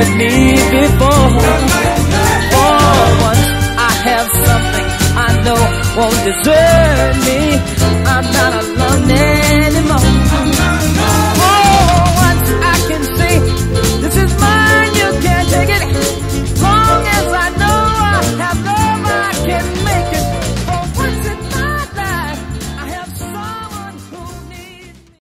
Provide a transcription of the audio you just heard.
hurt me before. For once I have something I know won't desert me. I'm not alone now.